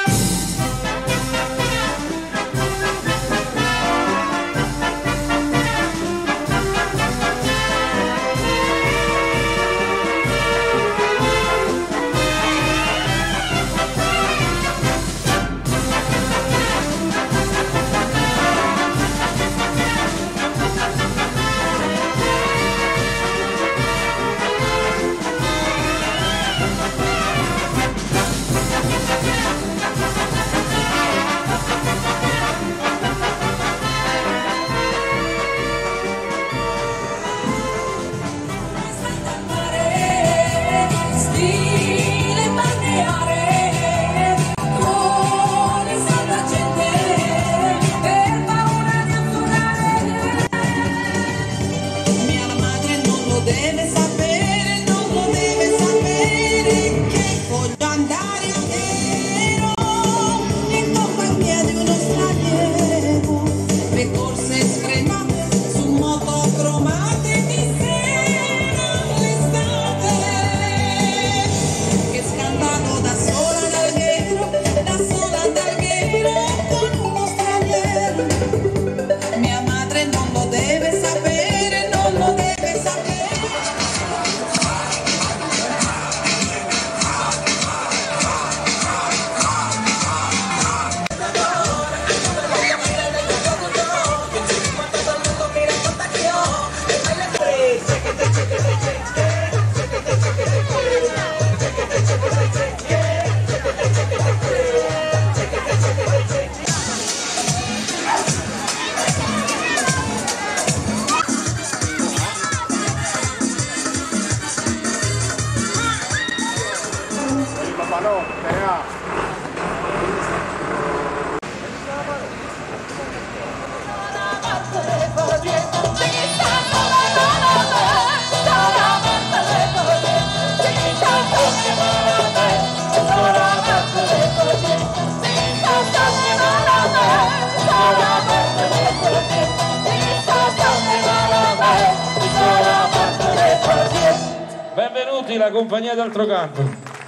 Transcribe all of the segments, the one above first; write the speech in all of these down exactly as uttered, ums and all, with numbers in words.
Benvenuti la compagnia d'Altro Canto.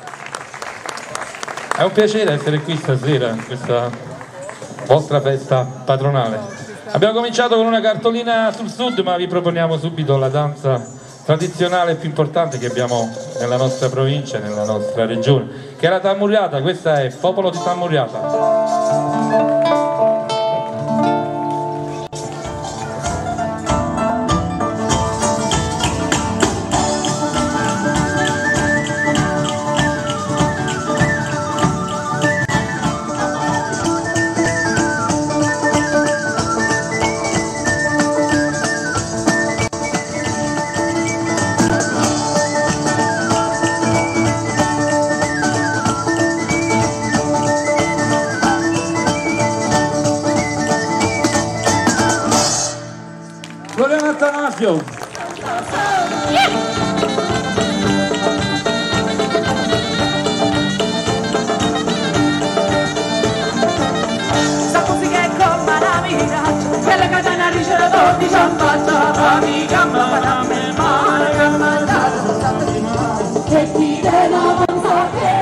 È un piacere essere qui stasera in questa vostra festa patronale. Abbiamo cominciato con una cartolina sul sud, ma vi proponiamo subito la danza tradizionale più importante che abbiamo nella nostra provincia e nella nostra regione, che è la Tammuriata. Questa è Popolo di Tammuriata. Attanasio. Sta musica è come la vita, quella che te ne ricevo di ciambata, amica mamma, me male, che mandato soltanto di male, che ti devo pensare.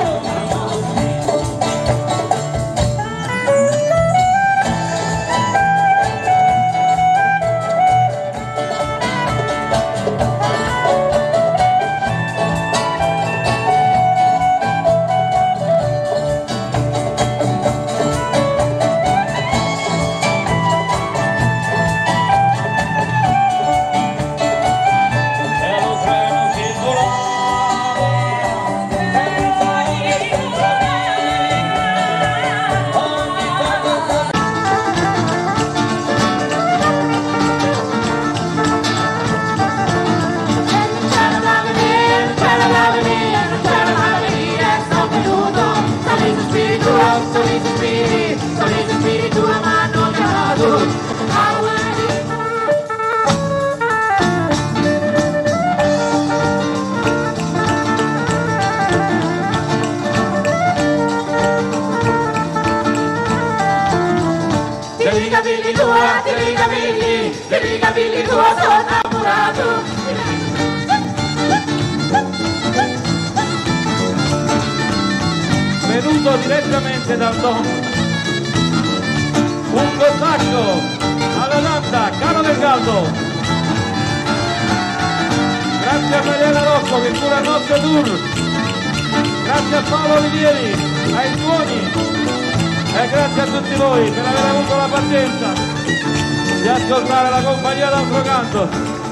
Devi capirli tua, devi capirli, devi capirli tua, sono innamorato. venuto direttamente dal Don. Un cosacco alla danza, Caro del Gallo. Grazie a Mariana Rocco che cura il nostro tour. Grazie a Paolo Olivieri, ai suoni. E grazie a tutti voi per aver avuto la pazienza di ascoltare la compagnia d'altro canto.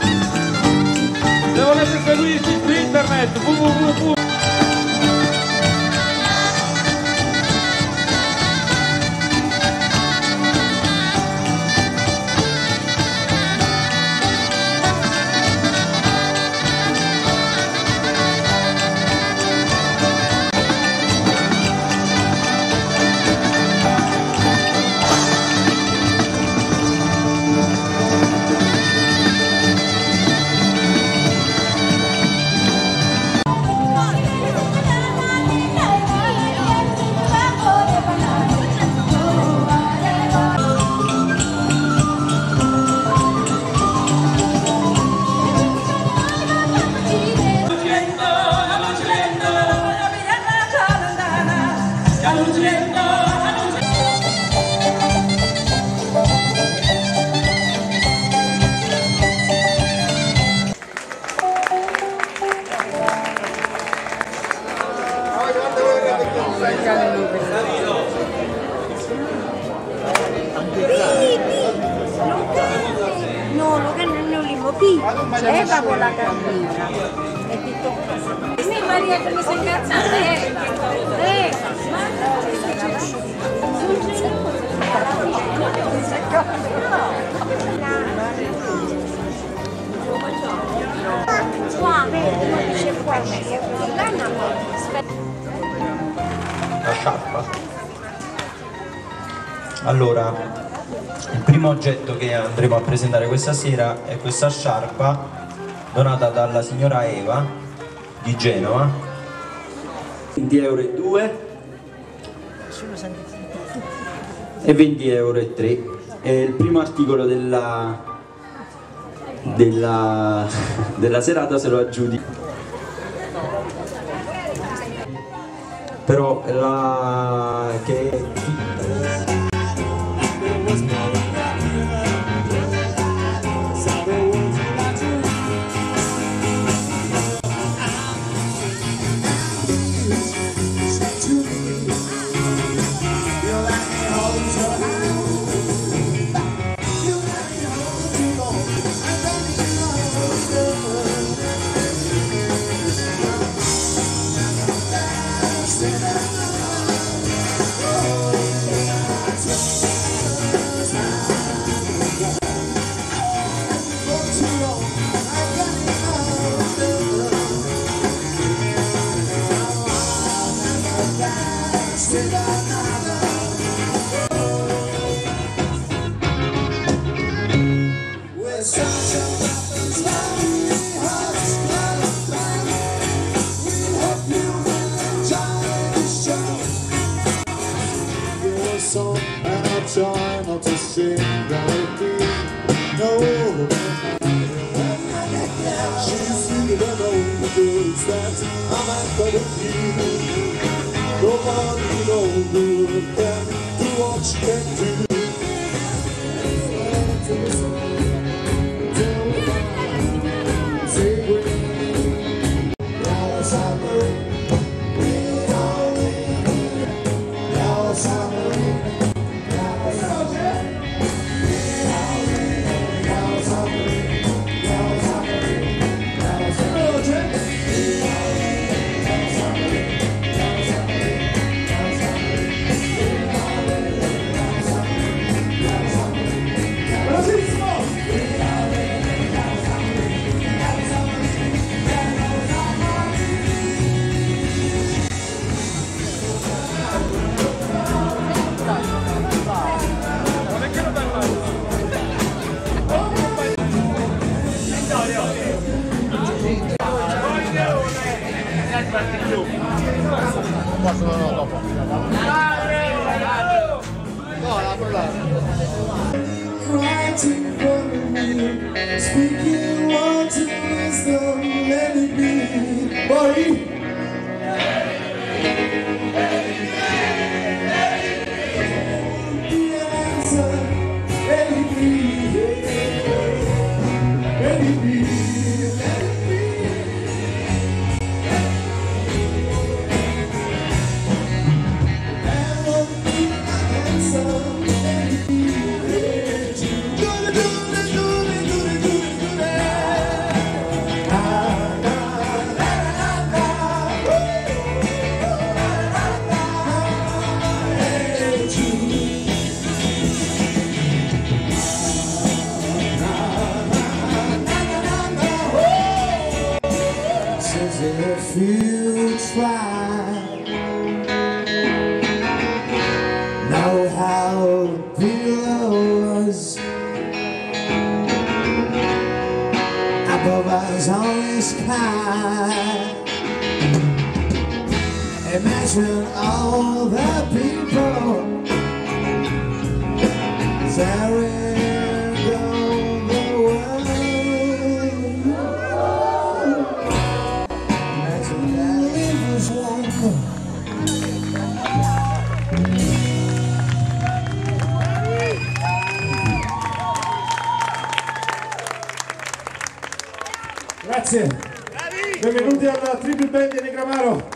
Se volete seguirci su internet w w w. No, lo che non è un limo, leva con la cammina e ti tocca. Sì, Maria che mi sei incazzata, eh? Eh, qua, vedi, non dice qua, la sciarpa. Allora, il primo oggetto che andremo a presentare questa sera è questa sciarpa donata dalla signora Eva di Genova, venti euro e due e venti euro e tre. È il primo articolo della, della, della serata, se lo aggiudico. Però la che and I try not to sing melody. No, she's singing an old words that I'm at the you. Nobody older can do what she can do. Speaking words of wisdom, let it be. Boy. if you try. Know how pillows above us on the sky. Imagine all the people tearing down the world. Imagine that it was one. Grazie, benvenuti alla Tribute Band di Negramaro.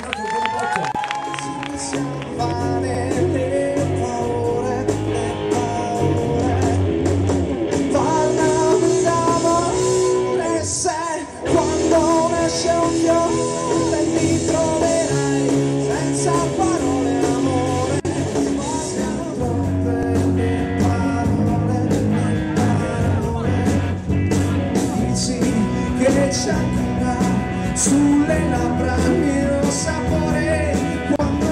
Quando nasce un fiore mi troverai senza parole amore. Troppe parole, parole. Dici che c'è ancora sulle labbra il mio sapore. Quando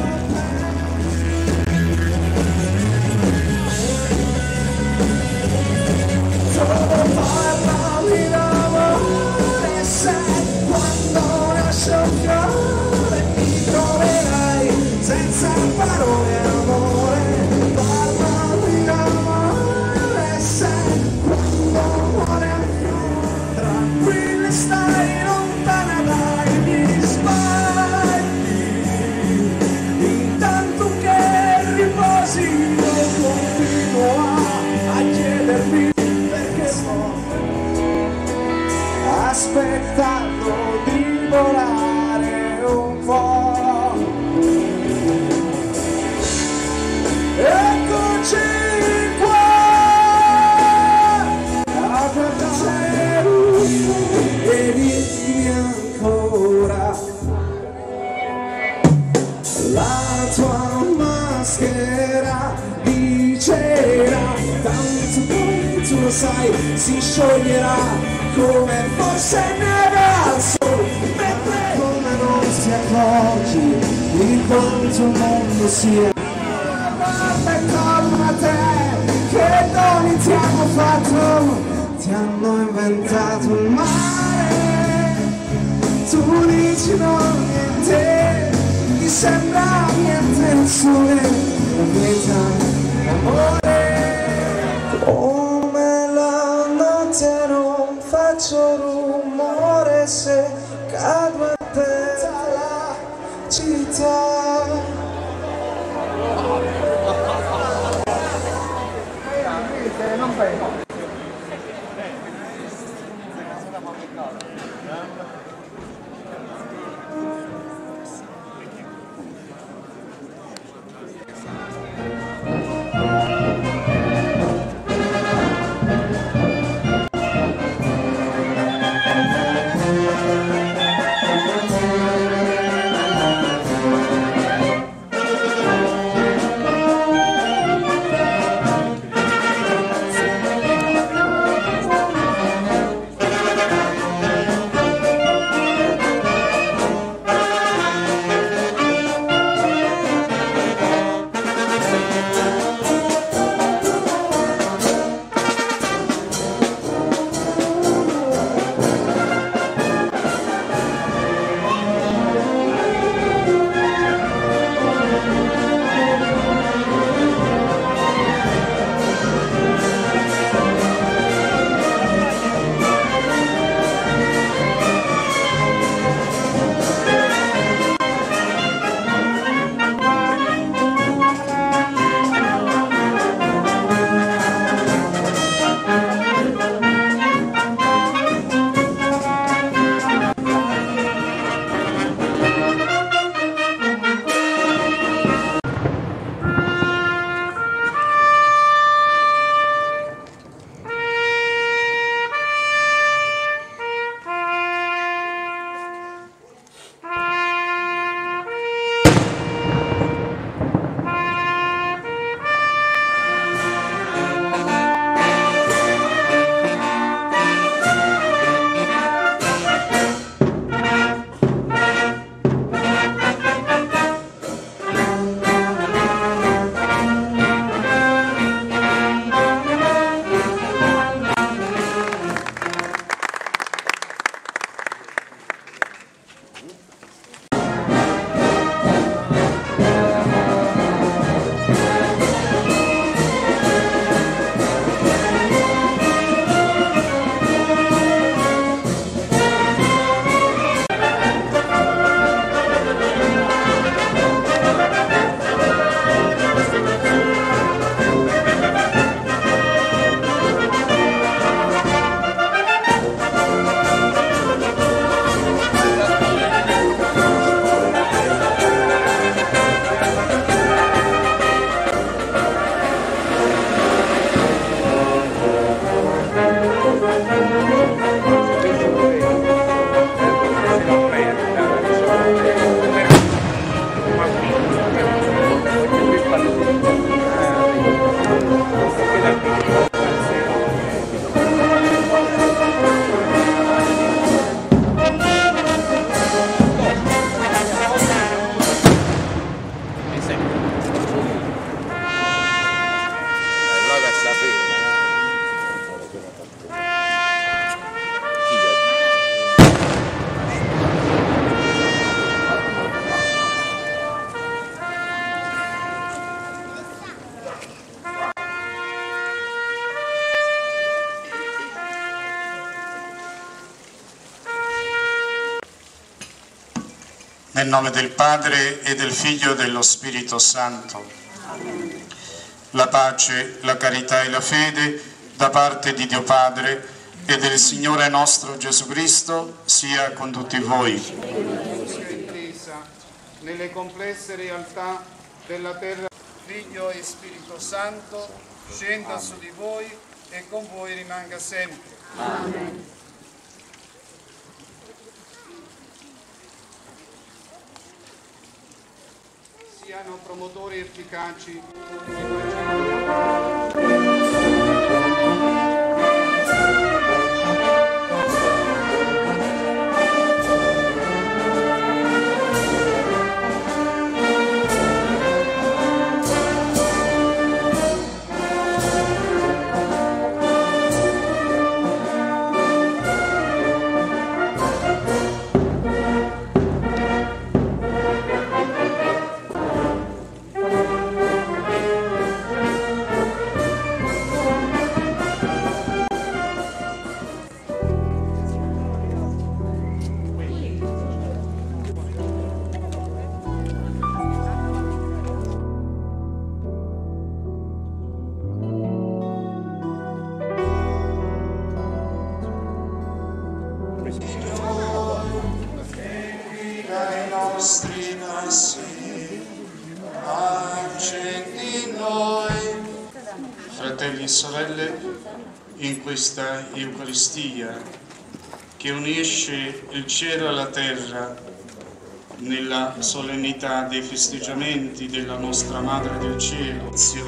parlami d'amore, sai, quando nasce un fiore mi troverai senza parole amore. Parlami d'amore, sai, quando muore un fiore tranquilla stai lontana dai miei sbagli. Intanto che riposi io continuo a, a chiedermi perché sto aspettando di volare un po'. Eccoci qua a guardare e dimmi ancora la tua maschera di cera. Tanto poi tu lo sai, si scioglierà come fosse neve al sole, mentre come non si accorgi di quanto il mondo sia. Guarda intorno a te, che doni ti hanno fatto, ti hanno inventato il mare. Tu dici no niente, ti sembra niente il sole, la vita, l'amore. Come la notte non faccio rumore se cado a terra la città. Nel nome del Padre e del Figlio e dello Spirito Santo. La pace, la carità e la fede da parte di Dio Padre e del Signore nostro Gesù Cristo sia con tutti voi. Nelle complesse realtà della terra, Figlio e Spirito Santo, scenda su di voi e con voi rimanga sempre. Amen. Siano promotori efficaci fratelli e sorelle, in questa Eucaristia che unisce il cielo e la terra nella solennità dei festeggiamenti della nostra Madre del Cielo,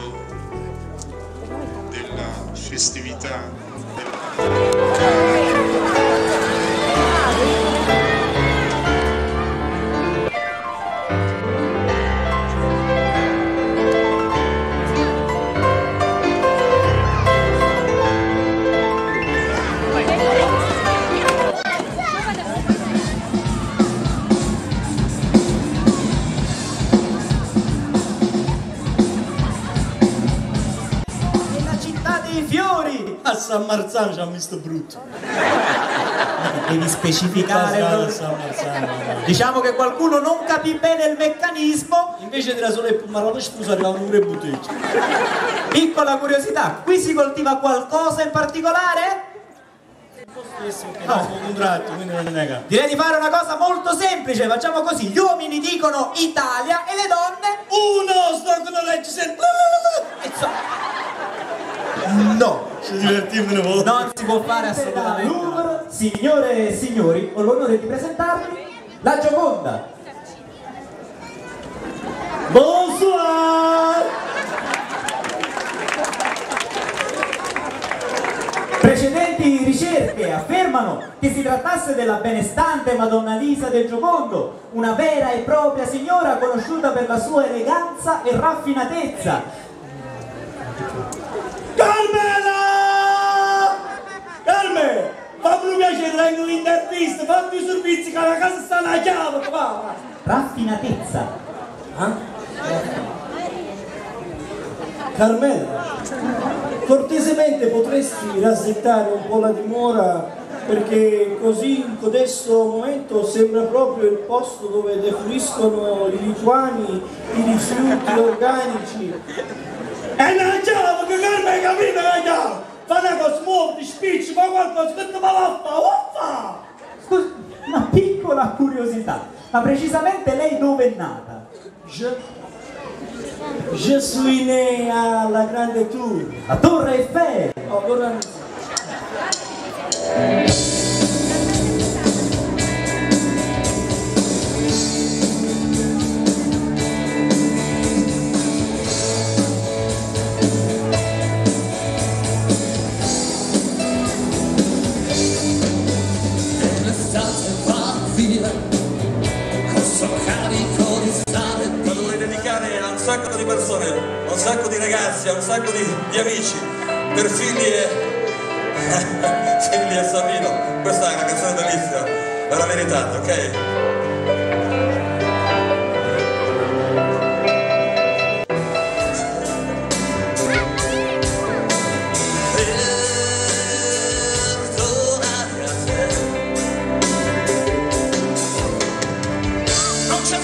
della festività della... A San Marzano c'ha visto brutto. Devi specificare. A San Marzano. Diciamo che qualcuno non capì bene il meccanismo. Invece della sola e Pumarola scusa arrivavano pure botteggi. Piccola curiosità, qui si coltiva qualcosa in particolare? Stesso che no. Sono contratto, quindi non nega. Direi di fare una cosa molto semplice, facciamo così: gli uomini dicono Italia e le donne uno, sto con la legge sempre. No, ci divertiamo un po'. Non si può fare assolutamente. Numero, signore e signori, ho l'onore di presentarvi la Gioconda. Bonsoir! Precedenti ricerche affermano che si trattasse della benestante Madonna Lisa del Giocondo, una vera e propria signora conosciuta per la sua eleganza e raffinatezza. Carmela! Carmela! Fammi un piacere, dai un'intervista, fammi i servizi che la casa sta una chiave, qua! Raffinatezza? Eh? Carmela, cortesemente potresti rassettare un po' la dimora, perché così in codesto momento sembra proprio il posto dove defluiscono i lituani, i rifiuti organici. E non chiamo che Carmela hai capito la chiave! Fa una cosa, muoviti, spicci, fa qualcosa che ti va a fare! Scusi, una piccola curiosità, ma precisamente lei dove è nata? Je, je suis né alla Grande Tour. A Torre Eiffel! Oh, allora... Un sacco di persone, un sacco di ragazzi, un sacco di, di amici, per figli e figli e Sabino. Questa è una canzone bellissima, ve la meritate, ok? Non c'è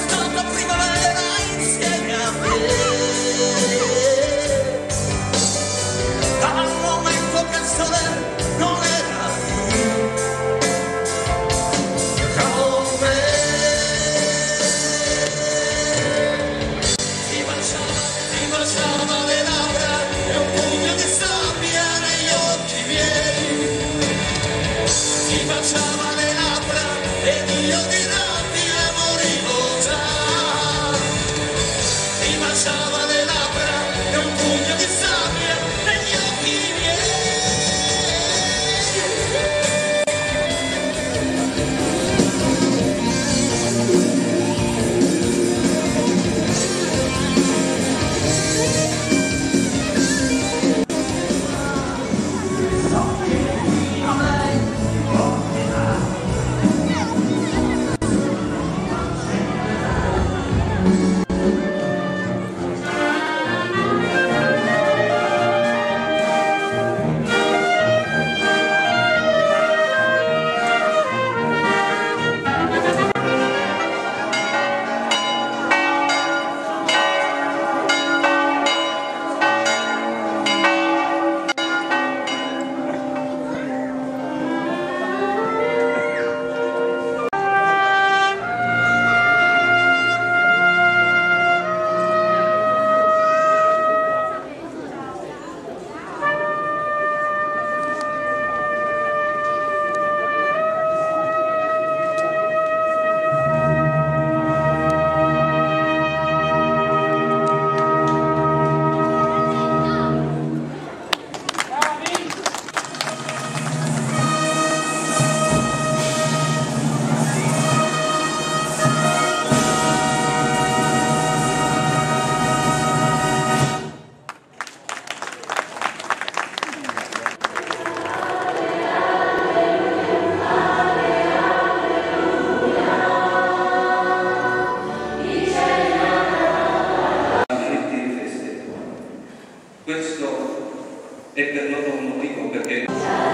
e per loro non dico perché.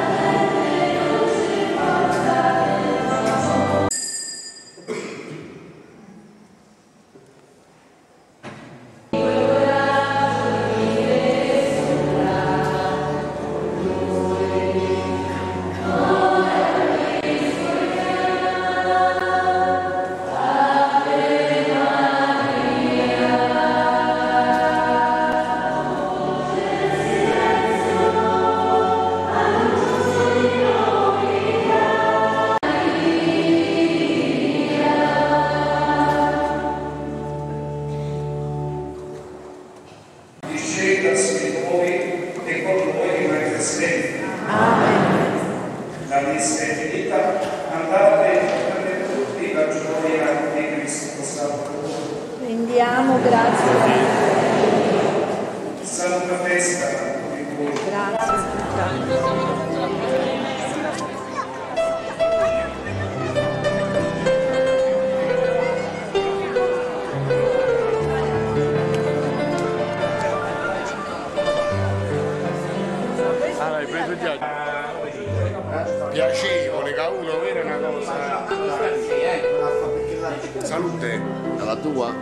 La messa è finita, andate e prendete tutti la gioia di Cristo Salvatore. Rendiamo grazie a Dio. Santa festa a tutti voi. Grazie. Piacevole, che uno vede una cosa. Salute. Alla tua?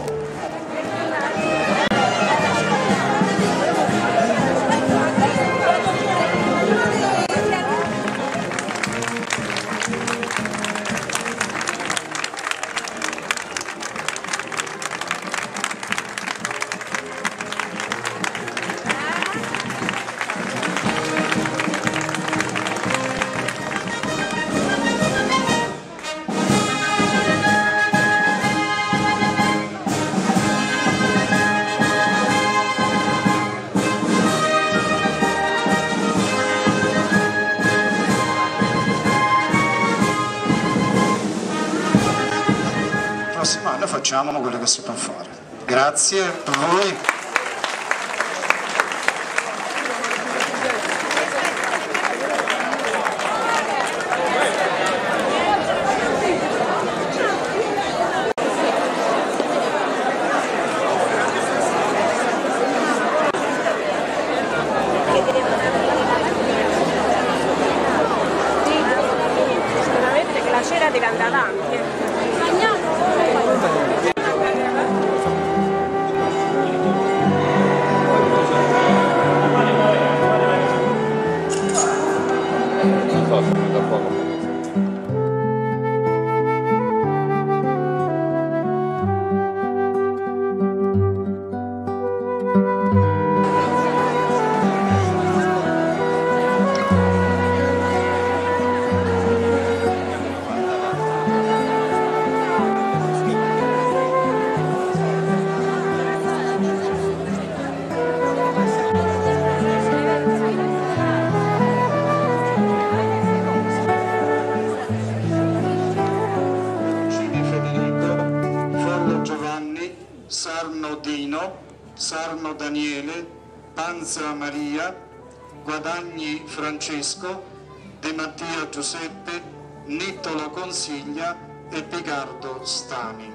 Settimana facciamo quello che si può fare. Grazie a voi. Sicuramente che la cera deve andare avanti. Sarno Dino, Sarno Daniele, Panza Maria, Guadagni Francesco, De Mattia Giuseppe, Nittolo Consiglia e Picardo Stani.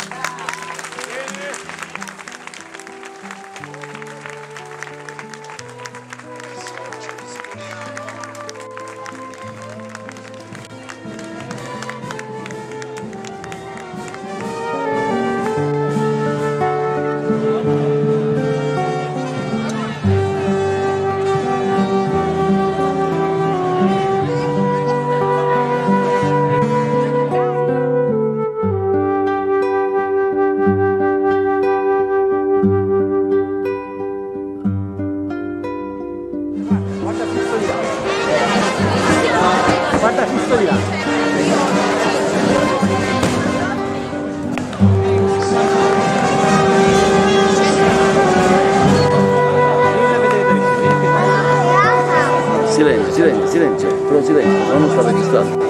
Guarda Cristo di là. Silenzio, silenzio, silenzio, però silenzio, non sta registrando.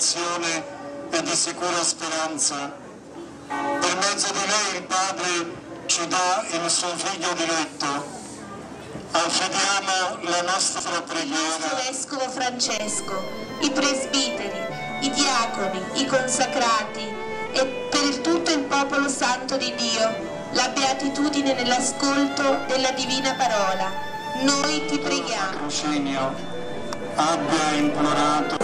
consolazione e di sicura speranza. Per mezzo di lei il Padre ci dà il suo Figlio diletto. Affidiamo la nostra preghiera. Vescovo Francesco, i presbiteri, i diaconi, i consacrati e per tutto il popolo santo di Dio, la beatitudine nell'ascolto della divina parola. Noi ti preghiamo. Patrocinio abbia implorato.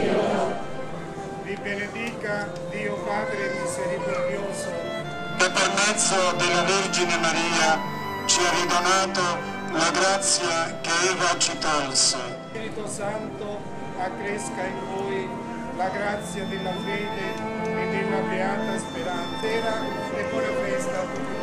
Vi benedica Dio Padre misericordioso, che per mezzo della Vergine Maria ci ha ridonato la grazia che Eva ci tolse. Spirito Santo accresca in voi la grazia della fede e della beata speranza. E buona festa a tutti.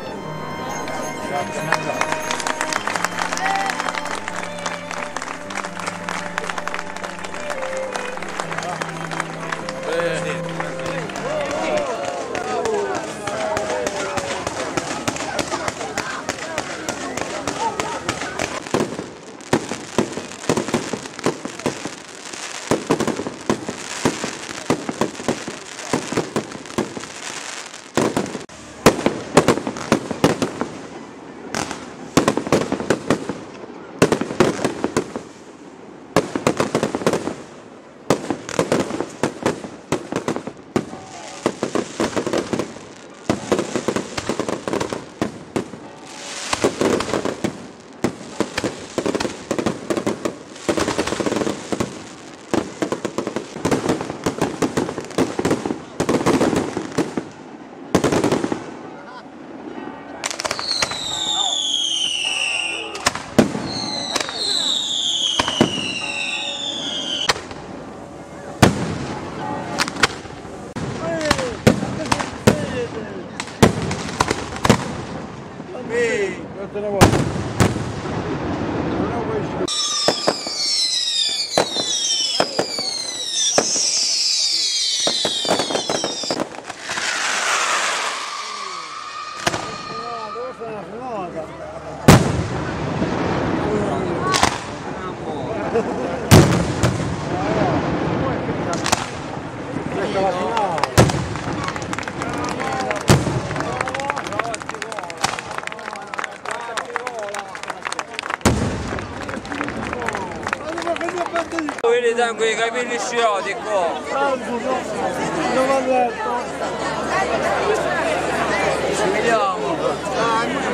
Vedi quei capelli sciolti qua. Non ho letto. Ci vediamo.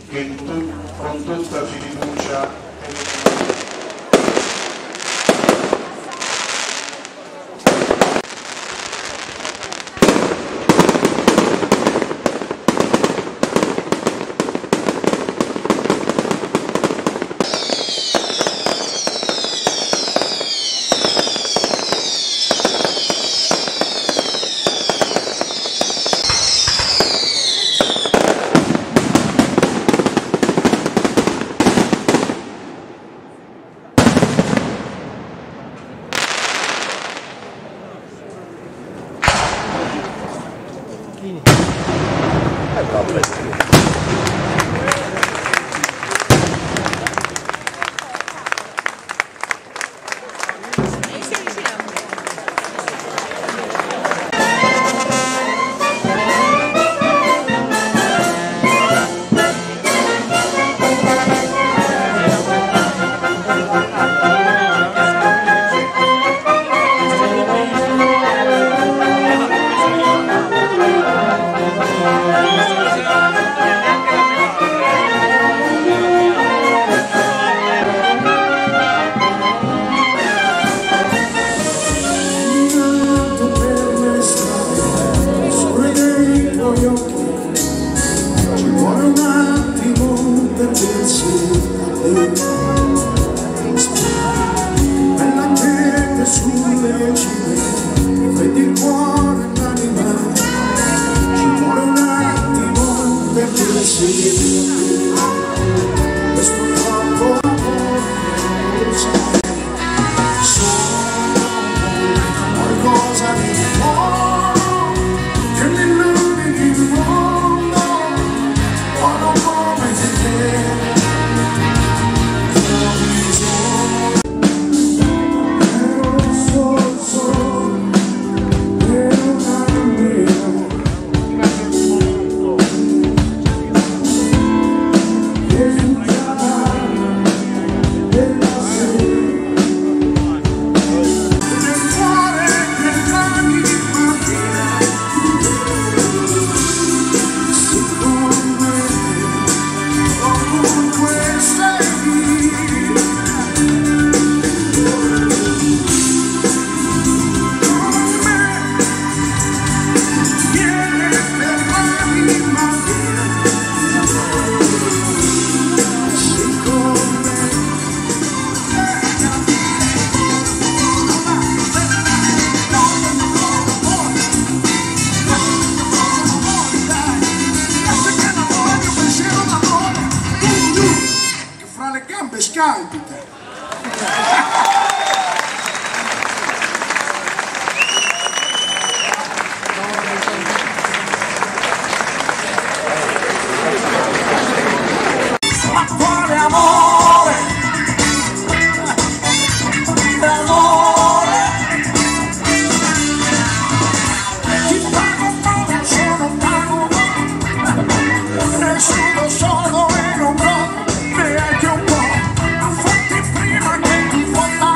che tu, con tutta fiducia scalpita. Ma quale amore, l'amore, ti pago poco, sono pago, nessuno sono e non do neanche un po', fatti prima che ti vuoi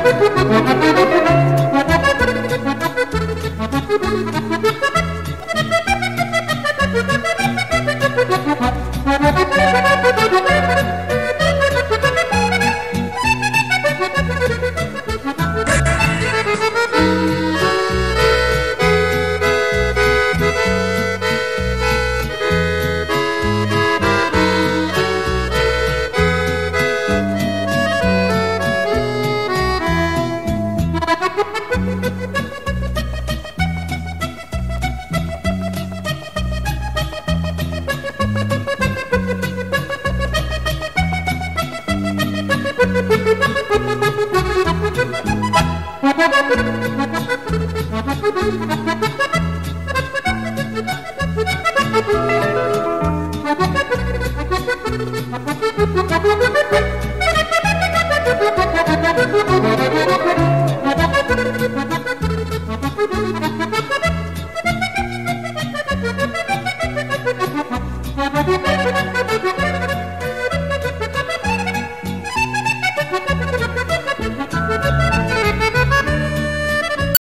Thank you.